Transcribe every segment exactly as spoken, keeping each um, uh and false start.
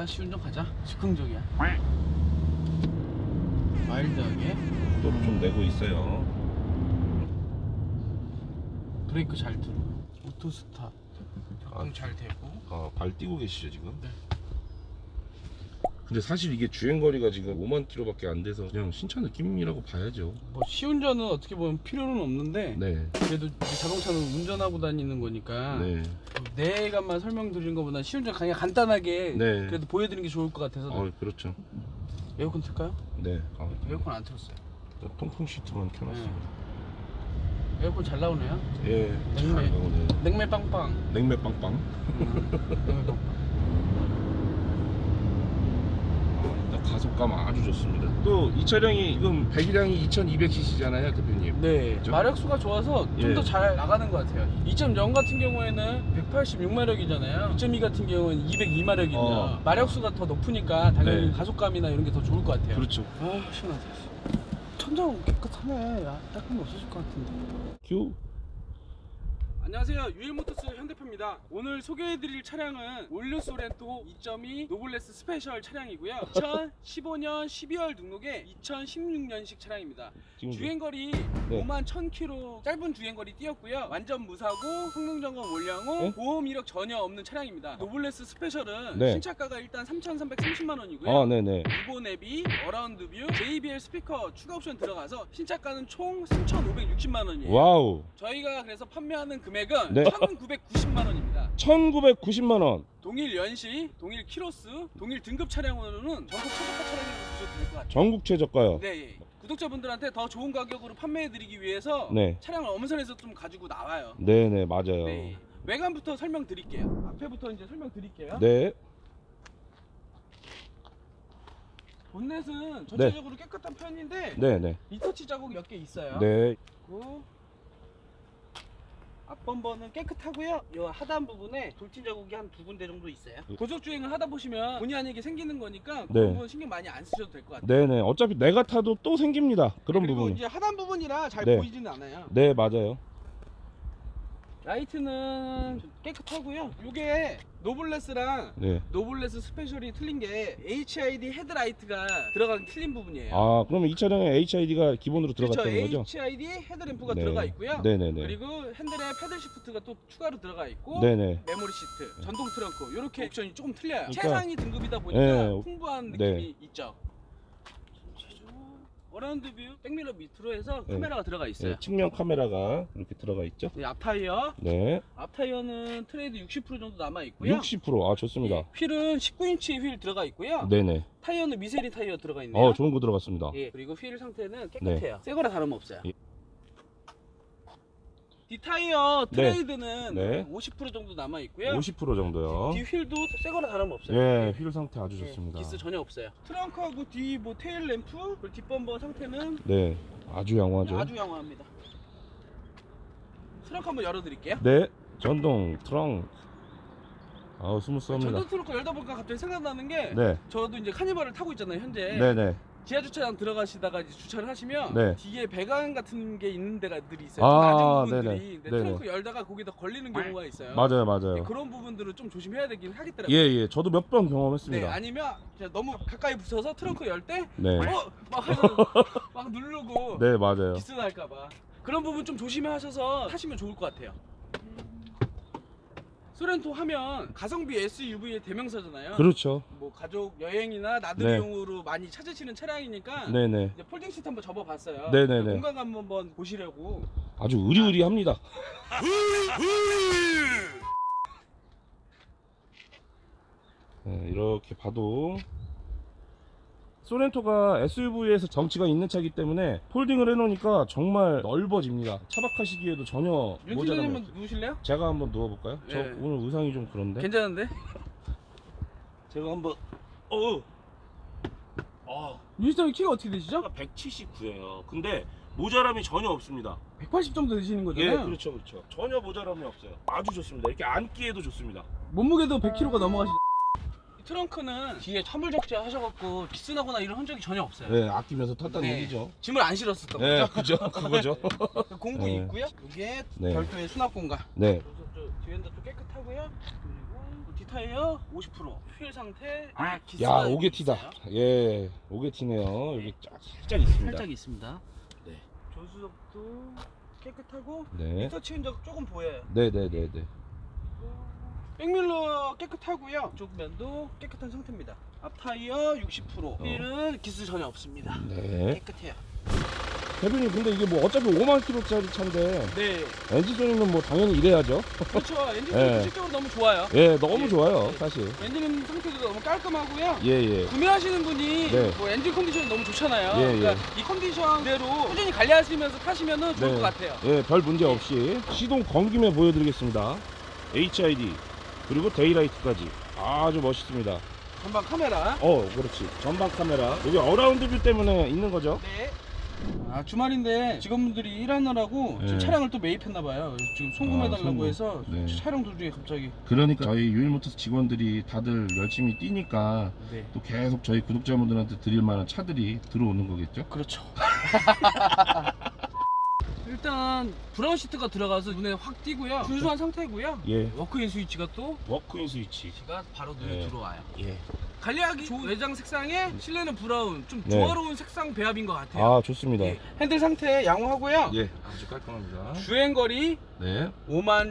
시운전 가자. 즉흥적이야. 마일드하게 속도를 좀 내고 있어요. 브레이크 잘 들고 오토 스탑 작동 잘 되고. 아, 발 띄고 계시죠 지금? 네. 근데 사실 이게 주행거리가 지금 오만 킬로밖에 안 돼서 그냥 신차 느낌이라고 봐야죠. 뭐 시운전은 어떻게 보면 필요는 없는데 네. 그래도 자동차는 운전하고 다니는 거니까 네. 내가만 설명드리는 것보다 시운전 그냥 간단하게 네. 그래도 보여드리는 게 좋을 것 같아서. 어, 그렇죠. 에어컨 틀까요? 네. 아, 에어컨 안 틀었어요. 통풍 시트만 켜놨습니다. 네. 에어컨 잘 나오네요. 예. 잘 냉매. 나오네요. 냉매 빵빵. 냉매 빵빵. 음, 냉매 빵빵. 가속감 아주 좋습니다. 또 이 차량이 지금 배기량이 이천이백 씨씨잖아요, 대표님. 네, 그렇죠? 마력수가 좋아서 좀 예. 더 잘 나가는 것 같아요. 이 점 영 같은 경우에는 백팔십육 마력이잖아요. 이 점 이 같은 경우는 이백이 마력이냐. 어. 마력수가 더 높으니까 당연히 네. 가속감이나 이런 게 더 좋을 것 같아요. 그렇죠. 아, 시원하다. 천장 깨끗하네. 야, 닦은 거 없어질 것 같은데. 큐. 안녕하세요, 유일모터스 현대표입니다. 오늘 소개해드릴 차량은 올류 소렌토 이 점 이 노블레스 스페셜 차량이고요. 이천십오 년 십이월 등록의 이천십육 년식 차량입니다. 지금 주행거리 네. 오만 천 킬로미터 짧은 주행거리 뛰었고요. 완전 무사고 성능점검 원량 후 네? 보험 이력 전혀 없는 차량입니다. 노블레스 스페셜은 네. 신차가가 일단 삼천삼백삼십만 원이고요. 아, 네네. 이보 내비, 어라운드 뷰, 제이비엘 스피커 추가 옵션 들어가서 신차가는 총 삼천오백육십만 원이에요. 와우. 저희가 그래서 판매하는 금액은 네. 천구백구십만 원입니다. 천구백구십만 원. 동일 연시, 동일 키로수, 동일 등급 차량으로는 전국 최저가 차량이라고 보셔도 될 것 같아요. 전국 최저가요. 네, 예. 구독자분들한테 더 좋은 가격으로 판매해드리기 위해서 네. 차량을 엄선해서 좀 가지고 나와요. 네네, 맞아요. 네. 외관부터 설명드릴게요. 앞에부터 이제 설명드릴게요. 네. 본넷은 전체적으로 깨끗한 편인데 네네. 리터치 자국 몇 개 있어요. 네. 그리고 앞범버는 깨끗하고요. 이 하단 부분에 돌진 자국이 한 두 군데 정도 있어요. 고속 주행을 하다 보시면 본의 아니게 생기는 거니까 그 네. 부분 신경 많이 안 쓰셔도 될 것 같아요. 네네. 어차피 내가 타도 또 생깁니다. 그런 그리고 부분. 이제 하단 부분이라 잘 네. 보이지는 않아요. 네, 맞아요. 라이트는 깨끗하고요. 이게 노블레스랑 네. 노블레스 스페셜이 틀린 게 에이치아이디 헤드라이트가 들어간 틀린 부분이에요. 아, 그러면 이 차량에 에이치아이디가 기본으로 들어갔다는 그렇죠. 거죠? 에이치아이디 헤드램프가 네. 들어가 있고요. 네네네. 그리고 핸들에 패들 시프트가 또 추가로 들어가 있고 네네. 메모리 시트, 전동 트렁크 이렇게 옵션이 조금 틀려요. 그러니까- 최상위 등급이다 보니까 네. 풍부한 네. 느낌이 있죠. 어라운드 뷰 백미러 밑으로 해서 네. 카메라가 들어가 있어요. 네, 측면 카메라가 이렇게 들어가 있죠? 네, 앞 타이어, 네. 앞 타이어는 트레이드 육십 퍼센트 정도 남아 있고요. 육십 퍼센트. 아, 좋습니다. 예, 휠은 십구 인치 휠 들어가 있고요. 네네. 타이어는 미쉐린 타이어 들어가 있네요. 어, 좋은 거 들어갔습니다. 예, 그리고 휠 상태는 깨끗해요. 새 거랑 다름없어요. 예. 뒷타이어 네. 트레이드는 네. 오십 퍼센트 정도 남아 있고요. 오십 퍼센트 정도요. 뒤 휠도 새 거랑 다름없어요. 예, 휠 상태 아주 예, 좋습니다. 기스 전혀 없어요. 트렁크하고 뒤 뭐 테일 램프, 그리고 뒷범버 상태는 네, 아주 양호하죠. 아주 양호합니다. 트렁크 한번 열어드릴게요. 네, 전동 트렁크. 아우, 스무스합니다. 전동 트렁크 열다 보니까 갑자기 생각나는 게 네, 저도 이제 카니발을 타고 있잖아요 현재. 네네. 지하 주차장 들어가시다가 이제 주차를 하시면 네. 뒤에 배관 같은 게 있는 데가들이 있어요. 아, 좀 낮은 부분들이. 네네. 근데 네네. 트렁크 열다가 거기다 걸리는 경우가 있어요. 맞아요, 네, 맞아요. 그런 부분들은 좀 조심해야 되긴 하겠더라고요. 예, 예, 저도 몇 번 네, 경험했습니다. 아니면 그냥 너무 가까이 붙어서 트렁크 열 때 네, 어? 막, 해서 막 누르고 네, 맞아요. 기스 날까봐 그런 부분 좀 조심하셔서 타시면 좋을 것 같아요. 소렌토 하면 가성비 에스유브이의 대명사잖아요. 그렇죠. 뭐 가족 여행이나 나들이용으로 많이 찾으시는 차량이니까 네네. 이제 폴딩 시트 한번 접어봤어요. 네네네. 공간감 한번 보시려고. 아주 의리의리합니다. 네, 이렇게 봐도 소렌토가 에스유브이에서 정치가 있는 차이기 때문에 폴딩을 해놓으니까 정말 넓어집니다. 차박하시기에도 전혀 모자람이 윤팀장님 없어요. 누우실래요? 제가 한번 누워볼까요? 저 네. 오늘 의상이 좀 그런데. 괜찮은데? 제가 한번 어. 아, 윤팀장님 키가 어떻게 되시죠? 백칠십구예요. 근데 모자람이 전혀 없습니다. 백팔십 정도 되시는 예, 거잖아요. 그렇죠, 그렇죠. 전혀 모자람이 없어요. 아주 좋습니다. 이렇게 앉기에도 좋습니다. 몸무게도 백 킬로그램가 넘어가시죠. 트렁크는 뒤에 화물 적재 하셔갖고 기스나거나 이런 흔적이 전혀 없어요. 네, 아끼면서 탔다는 네. 얘기죠. 짐을 안 실었었던 네, 거죠. 그죠, 그거죠. 공구 네. 있고요. 이게 네. 별도의 수납 공간. 네, 그래서 저 뒤엔도 또 깨끗하고요. 그리고 타이어 오십 퍼센트, 휠 상태 아 야, 기스가 오게티다. 있어요. 예, 오게티네요. 여기 쫙 살짝 있습니다. 살짝 있습니다. 네. 조수석도 깨끗하고 네. 미터 치운 적 조금 보여요. 네, 네, 네, 네. 백밀러 깨끗하고요. 쪽 면도 깨끗한 상태입니다. 앞 타이어 육십 퍼센트, 휠은 기스 전혀 없습니다. 네. 깨끗해요. 대표님, 근데 이게 뭐 어차피 오만 킬로미터짜리 차인데 네, 엔진 소리는 뭐 당연히 이래야죠. 그렇죠. 엔진 네. 소리 실적으로 너무 좋아요. 예, 너무 예. 좋아요, 예. 사실. 엔진 상태도 너무 깔끔하고요. 예, 예. 구매하시는 분이 네. 뭐 엔진 컨디션이 너무 좋잖아요. 예, 그러니까 이 컨디션대로 꾸준히 관리하시면서 타시면은 좋을 네. 것 같아요. 예, 별 문제 없이 시동 건 김에 보여드리겠습니다. 에이치아이디 그리고 데이라이트까지 아주 멋있습니다. 전방 카메라. 어, 그렇지. 전방 카메라. 여기 어라운드 뷰 때문에 있는 거죠? 네. 아, 주말인데 직원분들이 일하느라고 네. 지금 차량을 또 매입했나봐요. 그래서 지금 송금해달라고 아, 송금. 해서 네. 촬영 도중에 갑자기. 그러니까 저희 유일모터스 직원들이 다들 열심히 뛰니까 네. 또 계속 저희 구독자분들한테 드릴 만한 차들이 들어오는 거겠죠? 그렇죠. 일단 브라운 시트가 들어가서 눈에 확 띄고요. 준수한 상태고요. 예. 워크인 스위치가 또 워크인 스위치. 가 바로 눈에 네. 들어와요. 예. 관리하기 좋은 외장 색상에 실내는 브라운, 좀 네. 조화로운 색상 배합인 것 같아요. 아, 좋습니다. 예. 핸들 상태 양호하고요. 예. 아주 깔끔합니다. 주행거리 네. 오만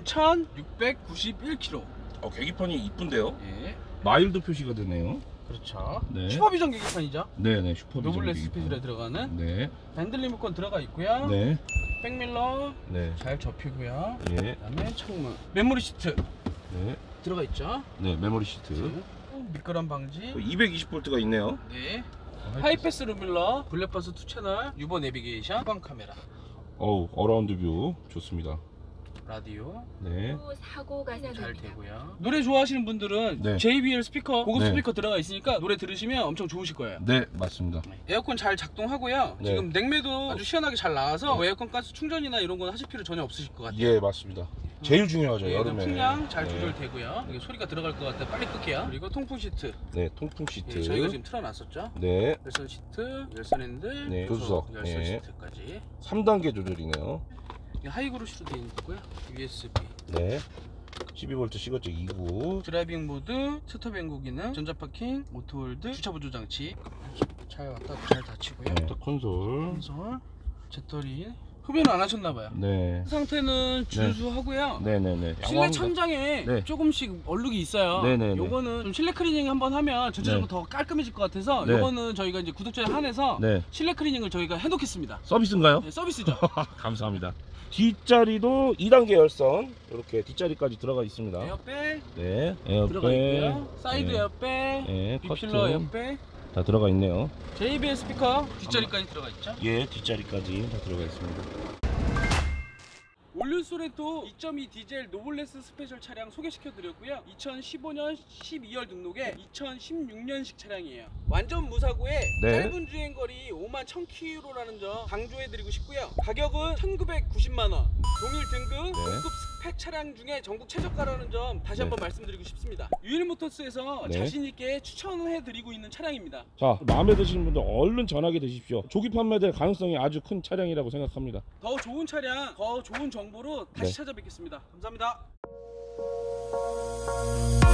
천육백구십일 킬로미터. 어, 계기판이 이쁜데요? 예. 마일드 표시가 되네요. 그렇죠. 네. 슈퍼비전 계기판이죠. 네네, 슈퍼비전. 노블레스 계기판. 스페셜에 들어가는 네. 핸들 리모컨 들어가 있고요. 네. 백밀러 네. 잘 접히고요. 예. 그다음에 창문, 메모리 시트 네. 들어가 있죠. 네, 메모리 시트. 미끄럼 방지. 이백이십 볼트가 있네요. 네. 하이패스 루밀러, 블랙박스 투 채널, 유보 내비게이션, 후방 카메라, 어우, 어라운드 뷰 좋습니다. 라디오 네. 사고가 잘 되고요. 노래 좋아하시는 분들은 네. 제이비엘 스피커, 고급 네. 스피커 들어가 있으니까 노래 들으시면 엄청 좋으실 거예요. 네, 맞습니다. 에어컨 잘 작동하고요. 네. 지금 냉매도 아주 시원하게 잘 나와서 뭐 에어컨 가스 충전이나 이런 건 하실 필요 전혀 없으실 것 같아요. 예, 맞습니다. 제일 중요하죠, 예, 여름에. 풍량 잘 네. 조절되고요. 이게 소리가 들어갈 것 같아 빨리 끌게요. 그리고 통풍 시트. 네, 통풍 시트. 예, 저희가 지금 틀어놨었죠. 네. 열선 시트, 열선 핸들, 네, 조수석. 열선 네. 시트까지. 삼 단계 조절이네요. 이게 하이그로시로 되어 있고요. 유에스비. 네. 십이 볼트 시거잭 이 구. 드라이빙 모드, 스톱 앵고 기능, 전자파킹, 오토홀드, 주차 보조 장치. 잘 왔다 잘 닫히고요. 네. 콘솔. 콘솔, 배터리. 흡연을 안 하셨나봐요. 네. 상태는 준수하고요. 네네네. 실내 천장에 네. 조금씩 얼룩이 있어요. 네네네. 요거는 좀 실내 클리닝 한번 하면 전체적으로 네. 더 깔끔해질 것 같아서 네. 요거는 저희가 이제 구독자에 한해서 네. 실내 클리닝을 저희가 해놓겠습니다. 서비스인가요? 네, 서비스죠. 감사합니다. 뒷자리도 이 단계 열선 이렇게 뒷자리까지 들어가 있습니다. 에어백 네. 들어가 에어백. 있고요. 사이드 네. 에어백, 네. 비필러 커튼 에어백, 다 들어가 있네요. 제이비엘 스피커 뒷자리까지 들어가 있죠. 예, 뒷자리까지 다 들어가 있습니다. 올류소렌토 이 점 이 디젤 노블레스 스페셜 차량 소개시켜 드렸고요. 이천십오 년 십이월 등록의 이천십육 년식 차량이에요. 완전 무사고에 네. 짧은 주행거리 오만 천 킬로미터라는 점 강조해 드리고 싶고요. 가격은 천구백구십만 원. 동일 등급 네. 고급 스펙 차량 중에 전국 최저가라는 점 다시 네. 한번 말씀드리고 싶습니다. 유일모터스에서 네. 자신 있게 추천해 드리고 있는 차량입니다. 자, 마음에 드시는 분들 얼른 전화게 되십시오. 조기 판매될 가능성이 아주 큰 차량이라고 생각합니다. 더 좋은 차량, 더 좋은 정보로 다시 네. 찾아뵙겠습니다. 감사합니다.